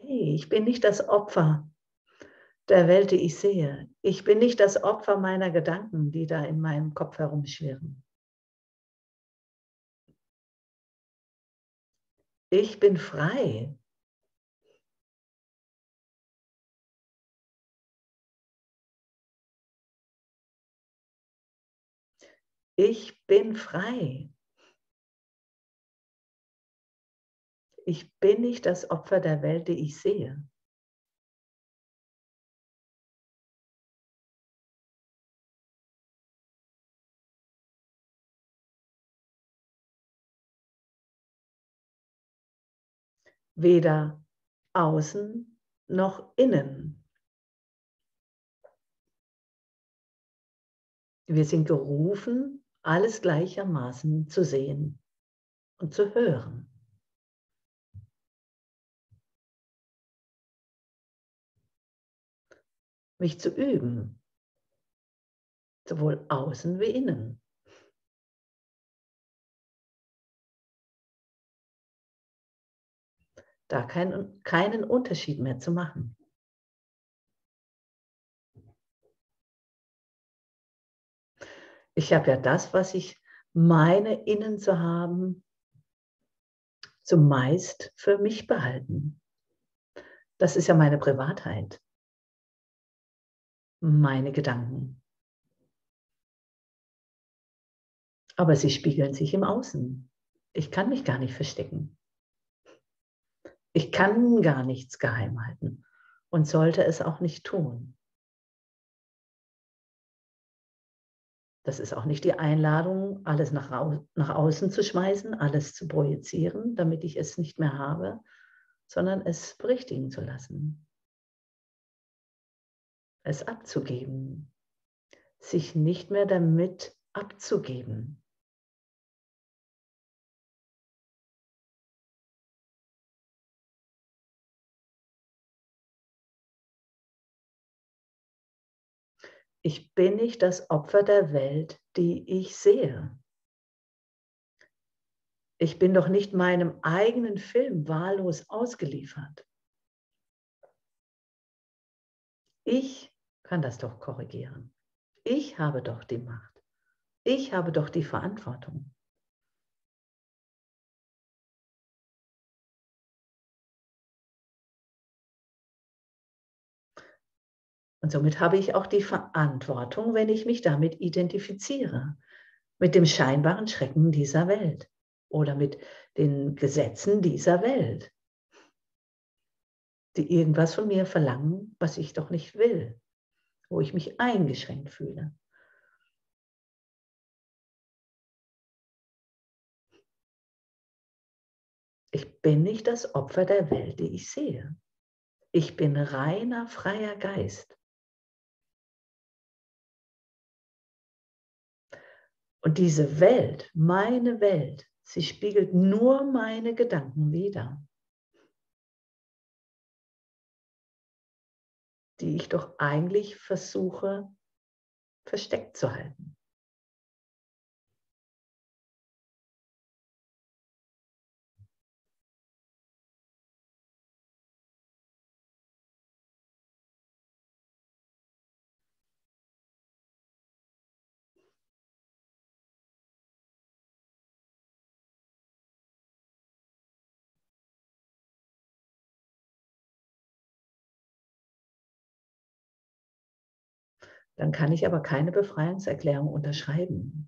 Hey, ich bin nicht das Opfer der Welt, die ich sehe. Ich bin nicht das Opfer meiner Gedanken, die da in meinem Kopf herumschwirren. Ich bin frei. Ich bin frei. Ich bin nicht das Opfer der Welt, die ich sehe. Weder außen noch innen. Wir sind gerufen, alles gleichermaßen zu sehen und zu hören. Mich zu üben, sowohl außen wie innen. Da keinen Unterschied mehr zu machen. Ich habe ja das, was ich meine, innen zu haben, zumeist für mich behalten. Das ist ja meine Privatheit, meine Gedanken. Aber sie spiegeln sich im Außen. Ich kann mich gar nicht verstecken. Ich kann gar nichts geheim halten und sollte es auch nicht tun. Das ist auch nicht die Einladung, alles nach außen zu schmeißen, alles zu projizieren, damit ich es nicht mehr habe, sondern es berichtigen zu lassen, es abzugeben, sich nicht mehr damit abzugeben. Ich bin nicht das Opfer der Welt, die ich sehe. Ich bin doch nicht meinem eigenen Film wahllos ausgeliefert. Ich kann das doch korrigieren. Ich habe doch die Macht. Ich habe doch die Verantwortung. Und somit habe ich auch die Verantwortung, wenn ich mich damit identifiziere, mit dem scheinbaren Schrecken dieser Welt oder mit den Gesetzen dieser Welt, die irgendwas von mir verlangen, was ich doch nicht will, wo ich mich eingeschränkt fühle. Ich bin nicht das Opfer der Welt, die ich sehe. Ich bin reiner, freier Geist. Und diese Welt, meine Welt, sie spiegelt nur meine Gedanken wider, die ich doch eigentlich versuche versteckt zu halten. Dann kann ich aber keine Befreiungserklärung unterschreiben,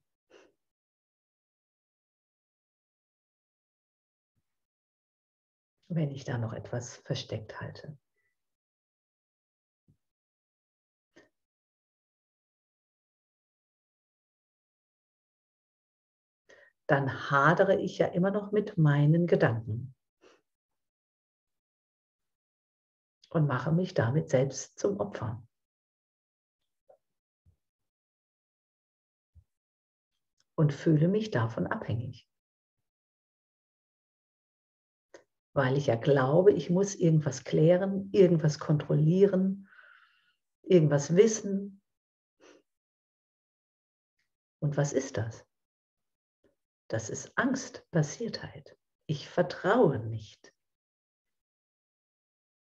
wenn ich da noch etwas versteckt halte. Dann hadere ich ja immer noch mit meinen Gedanken und mache mich damit selbst zum Opfer und fühle mich davon abhängig, weil ich ja glaube, ich muss irgendwas klären, irgendwas kontrollieren, irgendwas wissen. Und was ist das? Das ist Angstbasiertheit. Ich vertraue nicht.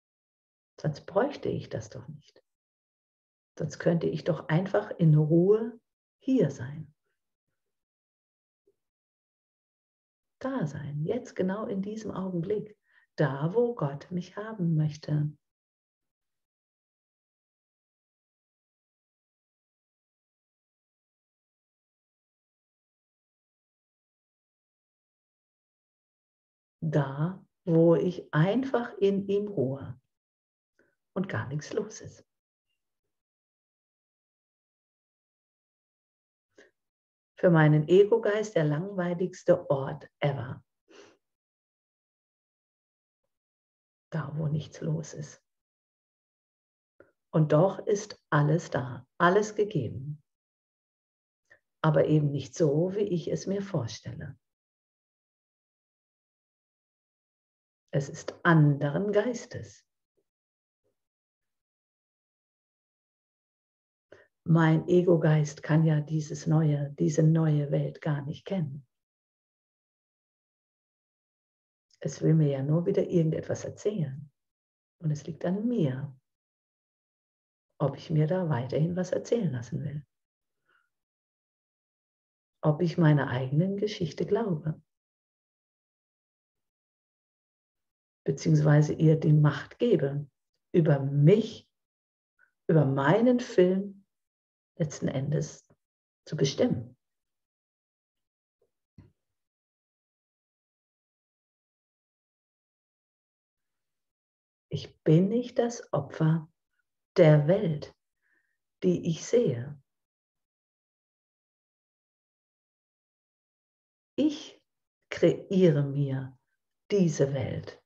Sonst bräuchte ich das doch nicht. Sonst könnte ich doch einfach in Ruhe hier sein. Da sein, jetzt genau in diesem Augenblick. Da, wo Gott mich haben möchte. Da, wo ich einfach in ihm ruhe und gar nichts los ist. Für meinen Ego-Geist der langweiligste Ort ever. Da, wo nichts los ist. Und doch ist alles da, alles gegeben. Aber eben nicht so, wie ich es mir vorstelle. Es ist anderen Geistes. Mein Ego-Geist kann ja diese neue Welt gar nicht kennen. Es will mir ja nur wieder irgendetwas erzählen. Und es liegt an mir, ob ich mir da weiterhin was erzählen lassen will. Ob ich meiner eigenen Geschichte glaube. Beziehungsweise ihr die Macht gebe, über mich, über meinen Film letzten Endes zu bestimmen. Ich bin nicht das Opfer der Welt, die ich sehe. Ich kreiere mir diese Welt.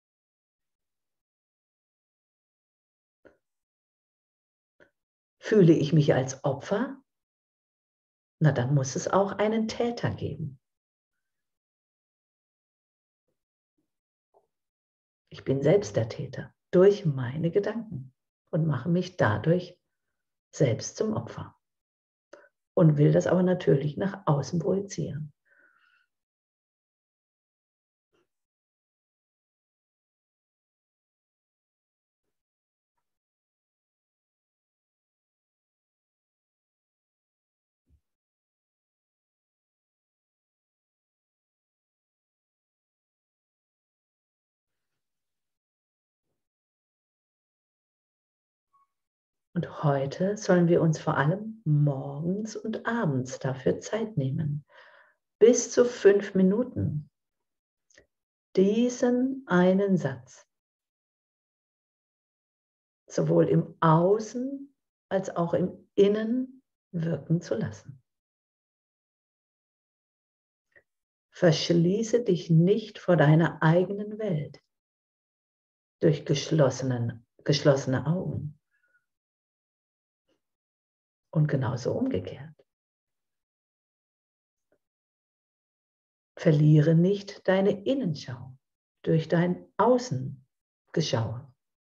Fühle ich mich als Opfer? Na, dann muss es auch einen Täter geben. Ich bin selbst der Täter durch meine Gedanken und mache mich dadurch selbst zum Opfer. Und will das aber natürlich nach außen projizieren. Und heute sollen wir uns vor allem morgens und abends dafür Zeit nehmen. Bis zu 5 Minuten. Diesen einen Satz sowohl im Außen als auch im Innen wirken zu lassen. Verschließe dich nicht vor deiner eigenen Welt durch geschlossene Augen. Und genauso umgekehrt. Verliere nicht deine Innenschau durch dein Außengeschaue.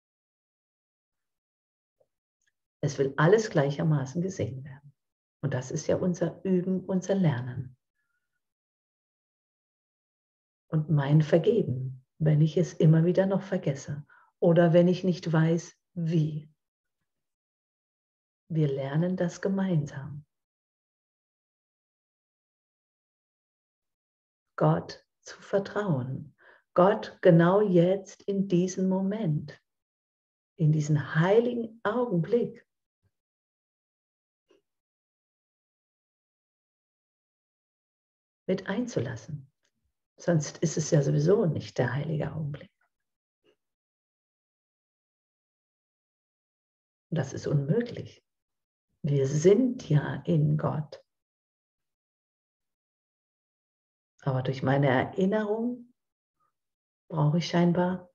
Es will alles gleichermaßen gesehen werden. Und das ist ja unser Üben, unser Lernen. Und mein Vergeben, wenn ich es immer wieder noch vergesse oder wenn ich nicht weiß, wie. Wir lernen das gemeinsam. Gott zu vertrauen. Gott genau jetzt in diesem Moment, in diesen heiligen Augenblick. Mit einzulassen. Sonst ist es ja sowieso nicht der heilige Augenblick. Das ist unmöglich. Wir sind ja in Gott. Aber durch meine Erinnerung brauche ich scheinbar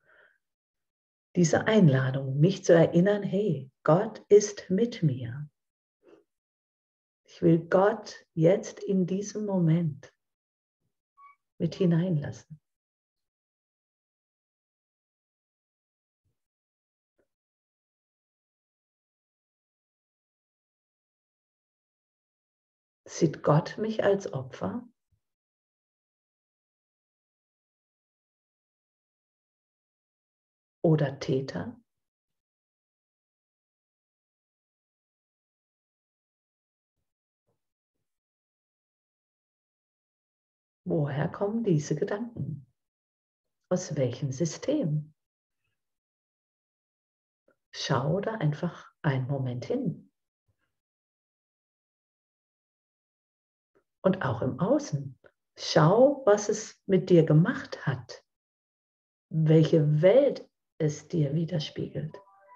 diese Einladung, mich zu erinnern, hey, Gott ist mit mir. Ich will Gott jetzt in diesem Moment mit hineinlassen. Sieht Gott mich als Opfer? Oder Täter? Woher kommen diese Gedanken? Aus welchem System? Schau da einfach einen Moment hin. Und auch im Außen. Schau, was es mit dir gemacht hat. Welche Welt es dir widerspiegelt.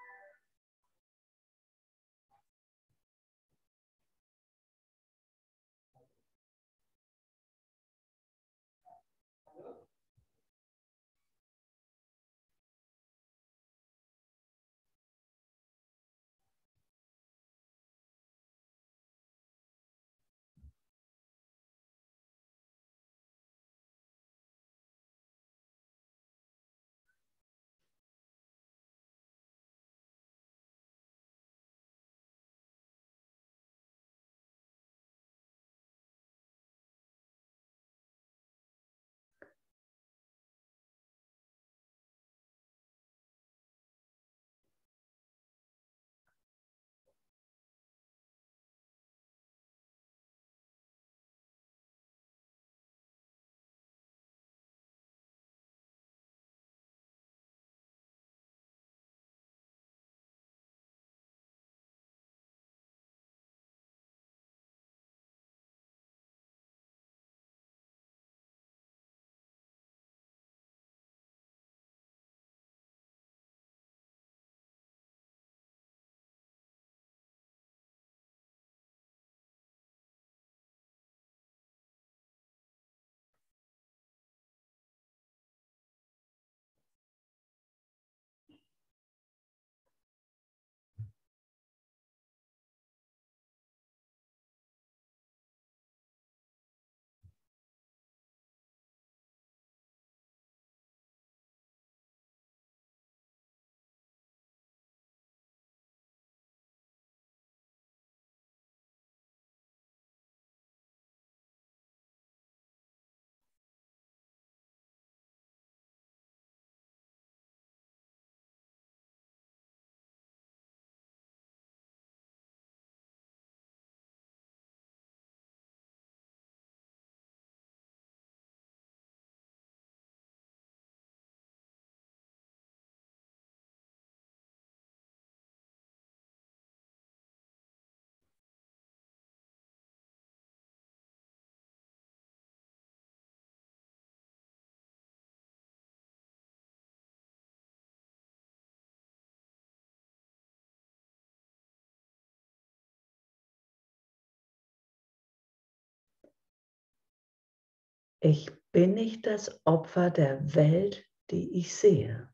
Ich bin nicht das Opfer der Welt, die ich sehe.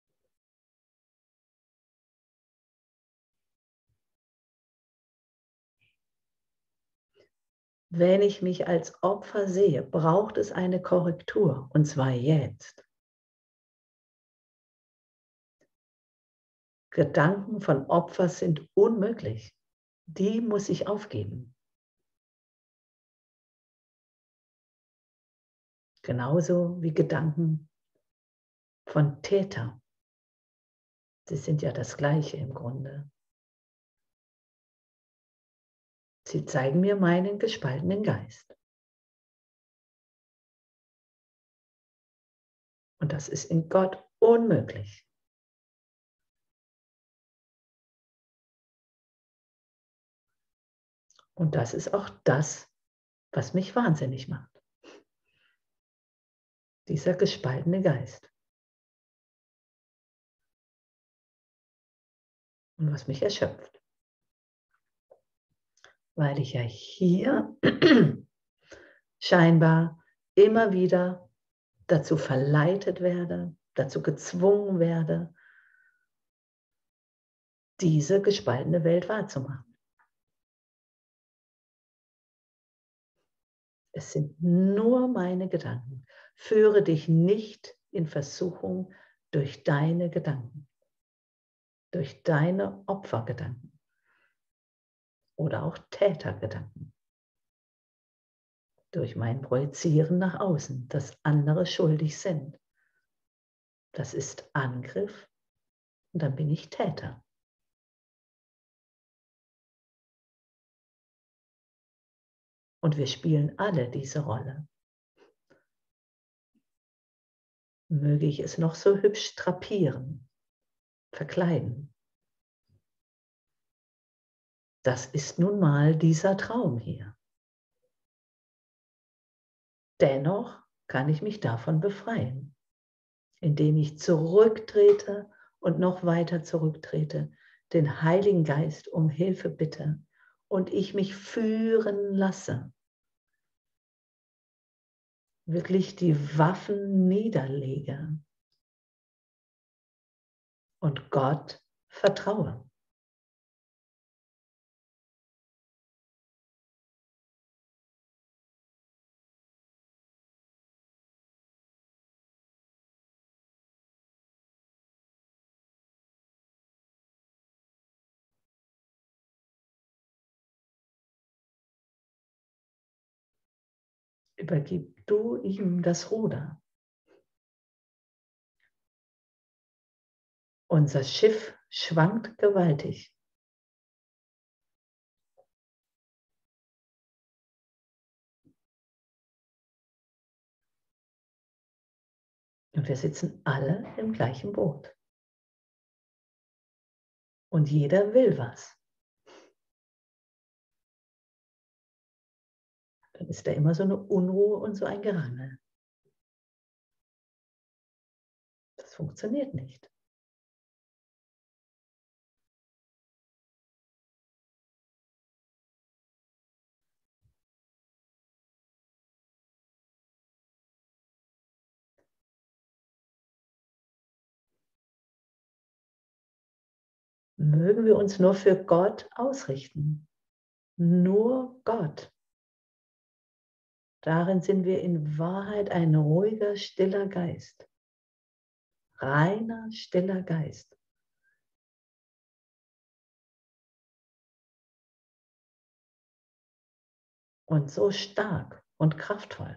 Wenn ich mich als Opfer sehe, braucht es eine Korrektur, und zwar jetzt. Gedanken von Opfer sind unmöglich. Die muss ich aufgeben. Genauso wie Gedanken von Täter. Sie sind ja das Gleiche im Grunde. Sie zeigen mir meinen gespaltenen Geist. Und das ist in Gott unmöglich. Und das ist auch das, was mich wahnsinnig macht. Dieser gespaltene Geist. Und was mich erschöpft. Weil ich ja hier scheinbar immer wieder dazu verleitet werde, dazu gezwungen werde, diese gespaltene Welt wahrzumachen. Es sind nur meine Gedanken. Führe dich nicht in Versuchung durch deine Gedanken, durch deine Opfergedanken oder auch Tätergedanken, durch mein Projizieren nach außen, dass andere schuldig sind. Das ist Angriff und dann bin ich Täter. Und wir spielen alle diese Rolle. möge ich es noch so hübsch drapieren, verkleiden. Das ist nun mal dieser Traum hier. Dennoch kann ich mich davon befreien, indem ich zurücktrete und noch weiter zurücktrete, den Heiligen Geist um Hilfe bitte und ich mich führen lasse. Wirklich die Waffen niederlege und Gott vertraue. Übergib du ihm das Ruder. Unser Schiff schwankt gewaltig. Und wir sitzen alle im gleichen Boot. Und jeder will was. Dann ist da immer so eine Unruhe und so ein Gerangel. Das funktioniert nicht. Mögen wir uns nur für Gott ausrichten. Nur Gott. Darin sind wir in Wahrheit ein ruhiger, stiller Geist. Reiner, stiller Geist. Und so stark und kraftvoll.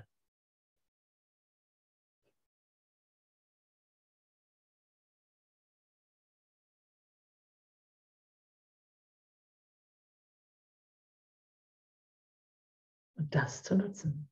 Und das zu nutzen.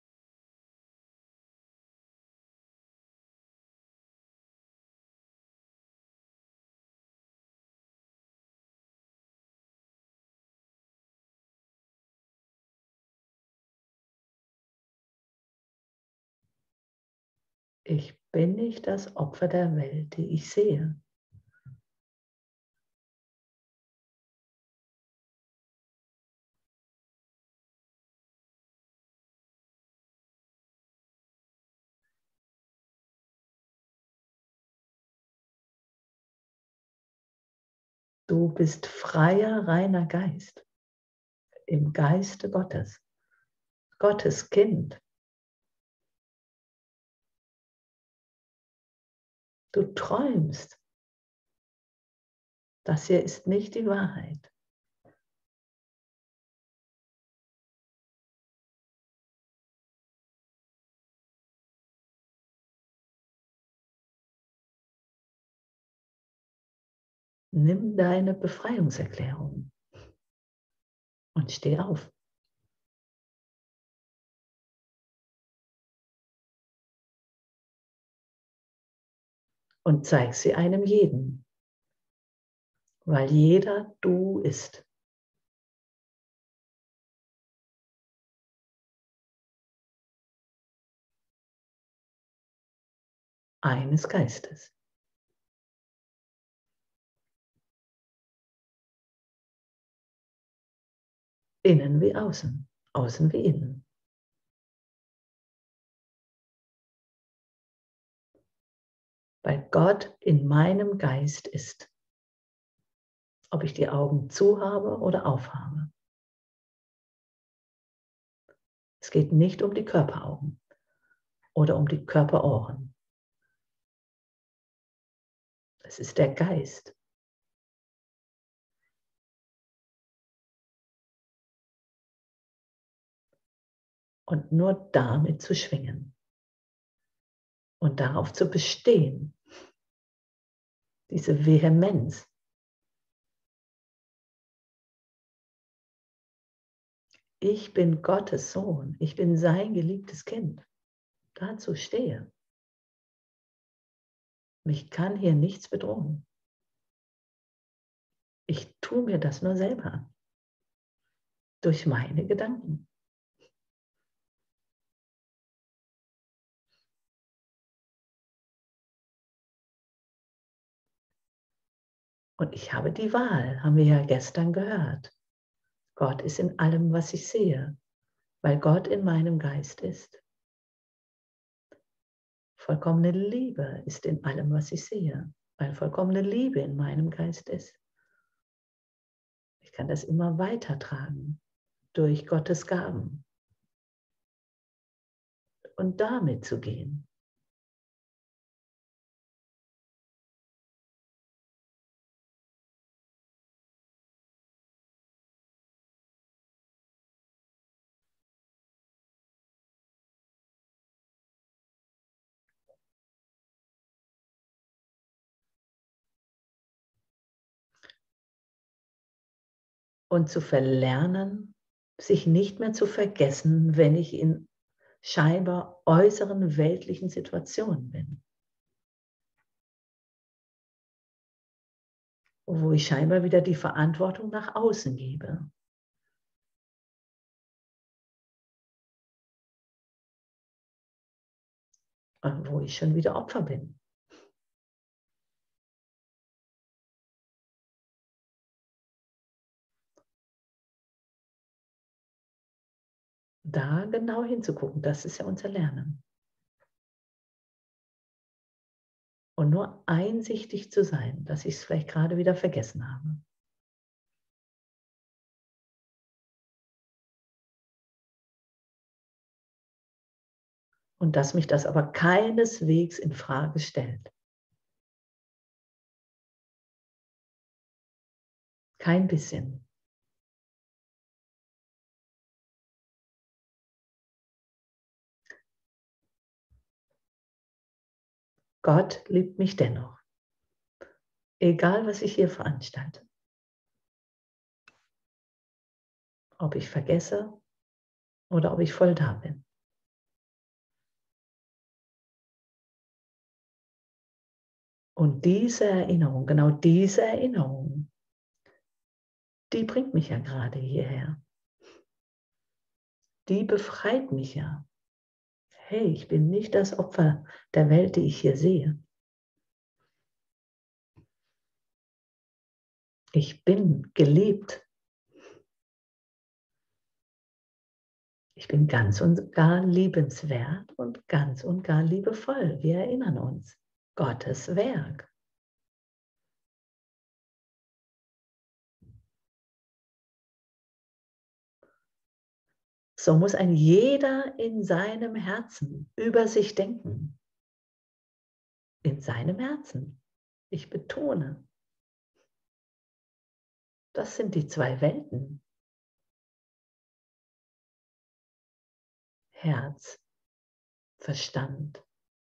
Ich bin nicht das Opfer der Welt, die ich sehe. Du bist freier, reiner Geist im Geiste Gottes. Gottes Kind. Du träumst. Das hier ist nicht die Wahrheit. Nimm deine Befreiungserklärung und steh auf. Und zeig sie einem jeden, weil jeder du ist. Eines Geistes. Innen wie außen, außen wie innen. Weil Gott in meinem Geist ist. Ob ich die Augen zu habe oder aufhabe. Es geht nicht um die Körperaugen oder um die Körperohren. Es ist der Geist. Und nur damit zu schwingen und darauf zu bestehen, diese Vehemenz. Ich bin Gottes Sohn, ich bin sein geliebtes Kind. Dazu stehe. Mich kann hier nichts bedrohen. Ich tue mir das nur selber. Durch meine Gedanken. Und ich habe die Wahl, haben wir ja gestern gehört. Gott ist in allem, was ich sehe, weil Gott in meinem Geist ist. Vollkommene Liebe ist in allem, was ich sehe, weil vollkommene Liebe in meinem Geist ist. Ich kann das immer weitertragen durch Gottes Gaben und damit zu gehen. Und zu verlernen, sich nicht mehr zu vergessen, wenn ich in scheinbar äußeren weltlichen Situationen bin. Wo ich scheinbar wieder die Verantwortung nach außen gebe. Und wo ich schon wieder Opfer bin. Da genau hinzugucken, das ist ja unser Lernen. Und nur einsichtig zu sein, dass ich es vielleicht gerade wieder vergessen habe. Und dass mich das aber keineswegs in Frage stellt. Kein bisschen. Gott liebt mich dennoch. Egal, was ich hier veranstalte. Ob ich vergesse oder ob ich voll da bin. Und diese Erinnerung, genau diese Erinnerung, die bringt mich ja gerade hierher. Die befreit mich ja. Hey, ich bin nicht das Opfer der Welt, die ich hier sehe. Ich bin geliebt. Ich bin ganz und gar liebenswert und ganz und gar liebevoll. Wir erinnern uns. Gottes Werk. So muss ein jeder in seinem Herzen über sich denken. In seinem Herzen. Ich betone. Das sind die zwei Welten. Herz, Verstand.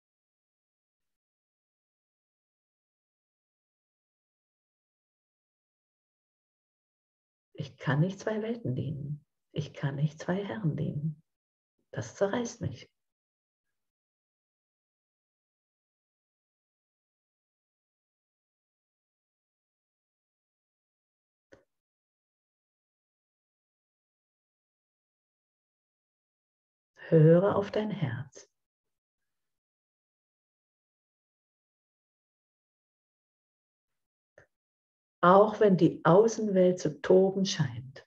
Ich kann nicht zwei Welten dienen. Ich kann nicht zwei Herren dienen. Das zerreißt mich. Höre auf dein Herz. Auch wenn die Außenwelt zu toben scheint.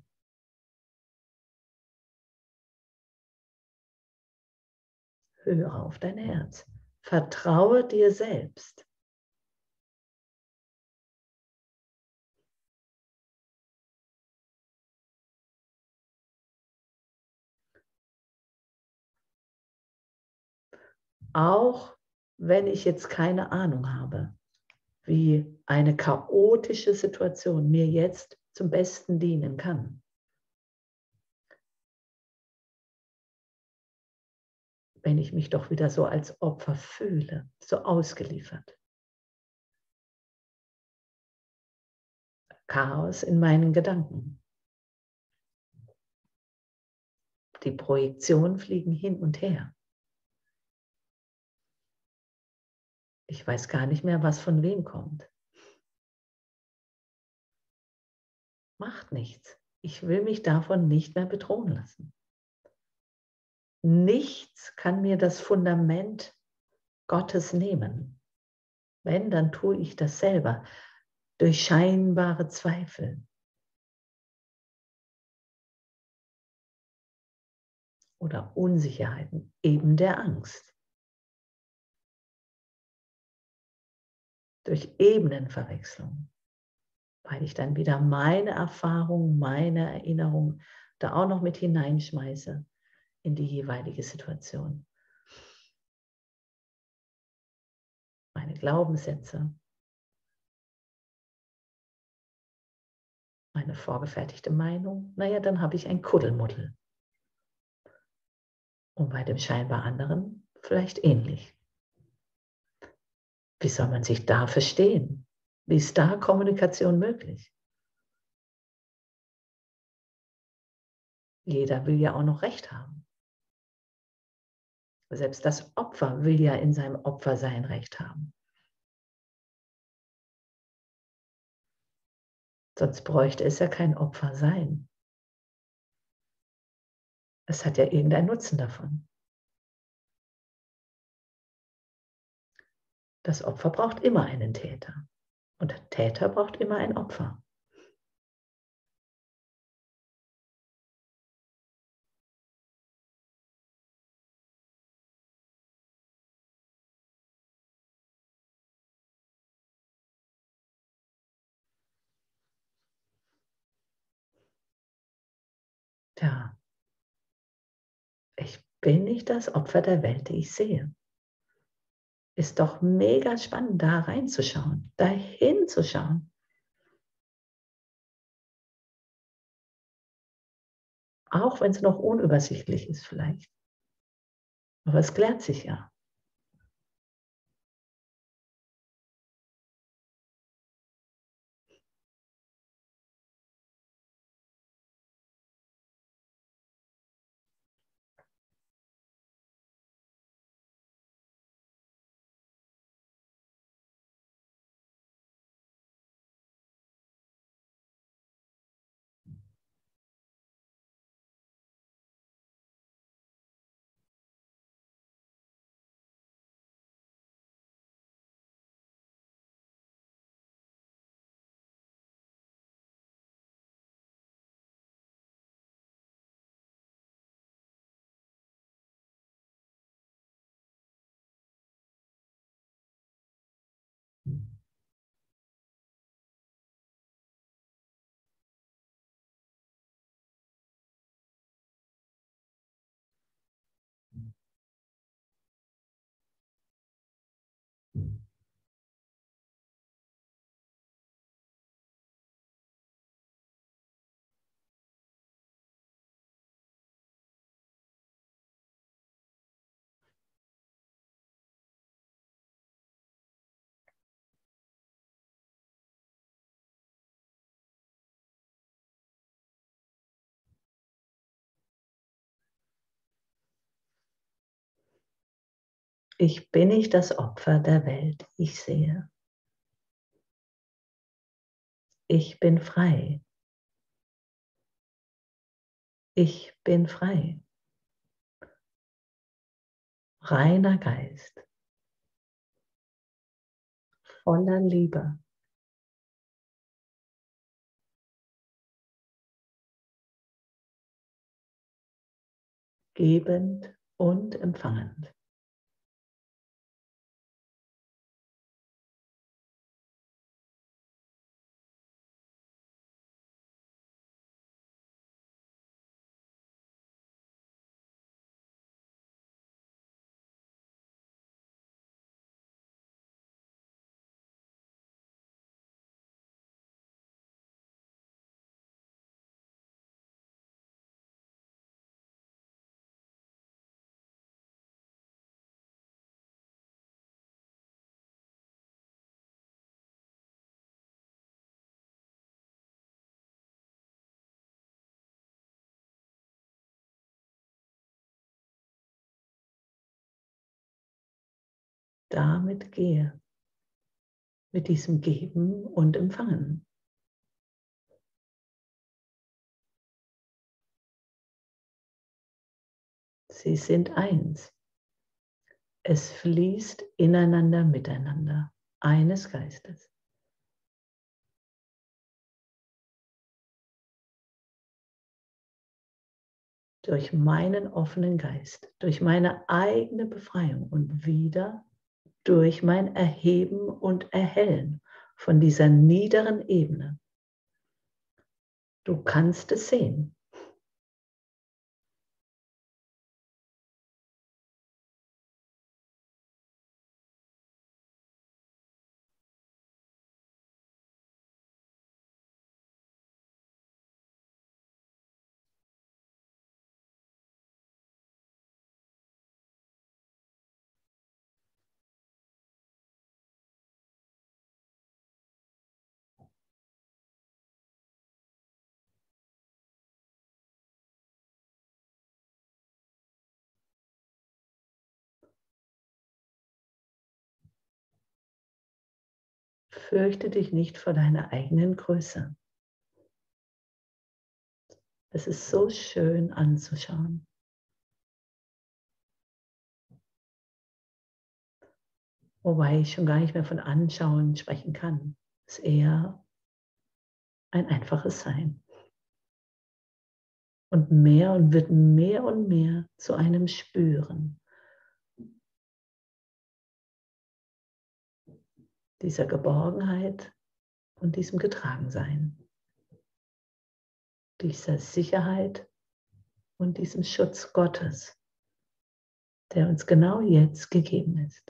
Höre auf dein Herz. Vertraue dir selbst. Auch wenn ich jetzt keine Ahnung habe, wie eine chaotische Situation mir jetzt zum Besten dienen kann. Wenn ich mich doch wieder so als Opfer fühle, so ausgeliefert. Chaos in meinen Gedanken. Die Projektionen fliegen hin und her. Ich weiß gar nicht mehr, was von wem kommt. Macht nichts. Ich will mich davon nicht mehr bedrohen lassen. Nichts kann mir das Fundament Gottes nehmen. Wenn, dann tue ich das selber durch scheinbare Zweifel oder Unsicherheiten, eben der Angst, durch Ebenenverwechslung, weil ich dann wieder meine Erfahrung, meine Erinnerung da auch noch mit hineinschmeiße in die jeweilige Situation. Meine Glaubenssätze, meine vorgefertigte Meinung, naja, dann habe ich ein Kuddelmuddel. Und bei dem scheinbar anderen vielleicht ähnlich. Wie soll man sich da verstehen? Wie ist da Kommunikation möglich? Jeder will ja auch noch Recht haben. Selbst das Opfer will ja in seinem Opfersein Recht haben. Sonst bräuchte es ja kein Opfersein. Es hat ja irgendeinen Nutzen davon. Das Opfer braucht immer einen Täter. Und der Täter braucht immer ein Opfer. Tja, ich bin nicht das Opfer der Welt, die ich sehe. Ist doch mega spannend, da reinzuschauen, da hinzuschauen. Auch wenn es noch unübersichtlich ist vielleicht. Aber es klärt sich ja. Ich bin nicht das Opfer der Welt, die ich sehe. Ich bin frei. Ich bin frei. Reiner Geist, voller Liebe, gebend und empfangend. damit gehe, mit diesem Geben und Empfangen. Sie sind eins. Es fließt ineinander, miteinander, eines Geistes. Durch meinen offenen Geist, durch meine eigene Befreiung und wieder durch mein Erheben und Erhellen von dieser niederen Ebene. Du kannst es sehen. Fürchte dich nicht vor deiner eigenen Größe. Es ist so schön anzuschauen. Wobei ich schon gar nicht mehr von Anschauen sprechen kann. Es ist eher ein einfaches Sein. Und wird mehr und mehr zu einem Spüren dieser Geborgenheit und diesem Getragensein, dieser Sicherheit und diesem Schutz Gottes, der uns genau jetzt gegeben ist.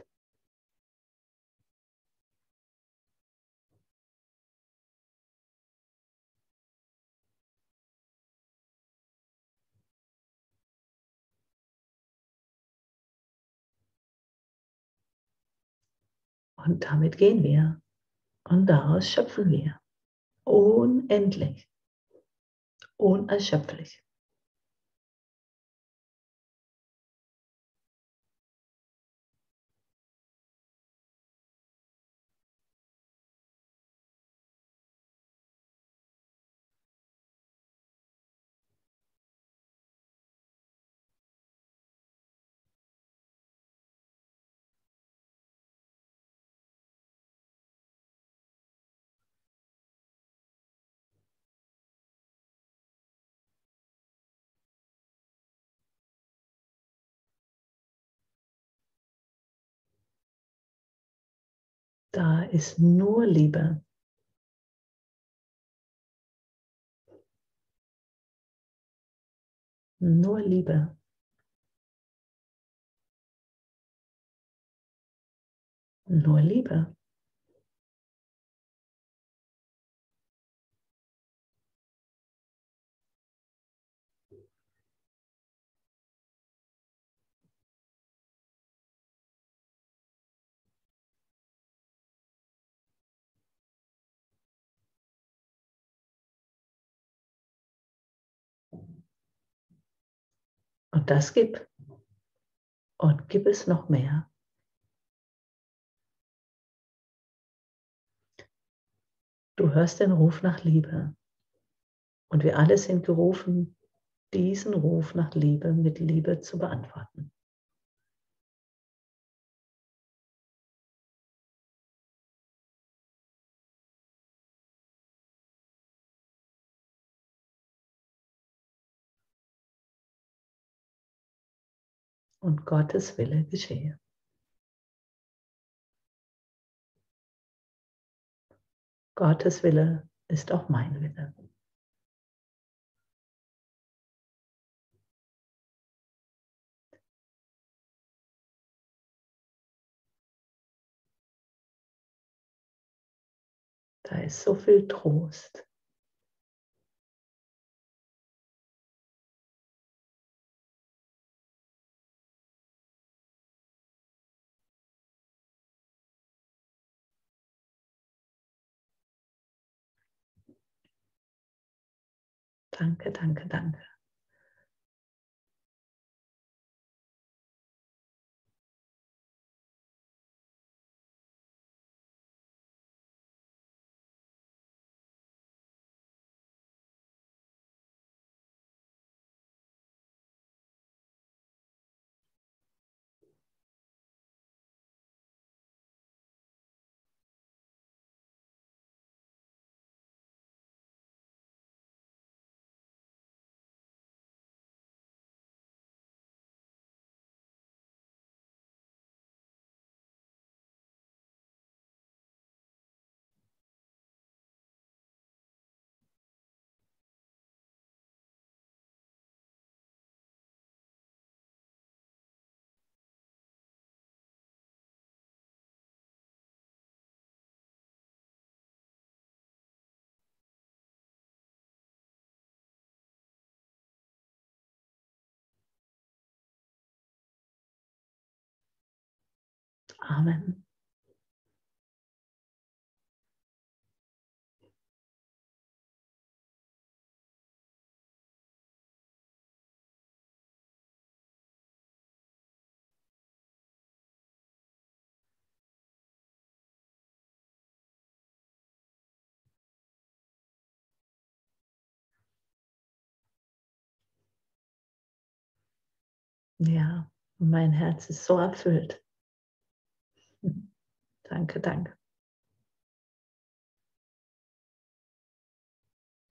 Und damit gehen wir und daraus schöpfen wir. Unendlich, unerschöpflich. Da ist nur Liebe. Nur Liebe. Nur Liebe. Und das gib. Und gib es noch mehr. Du hörst den Ruf nach Liebe. Und wir alle sind gerufen, diesen Ruf nach Liebe mit Liebe zu beantworten. Und Gottes Wille geschehe. Gottes Wille ist auch mein Wille. Da ist so viel Trost. Danke, danke, danke. Amen. Ja, mein Herz ist so erfüllt. Danke, danke.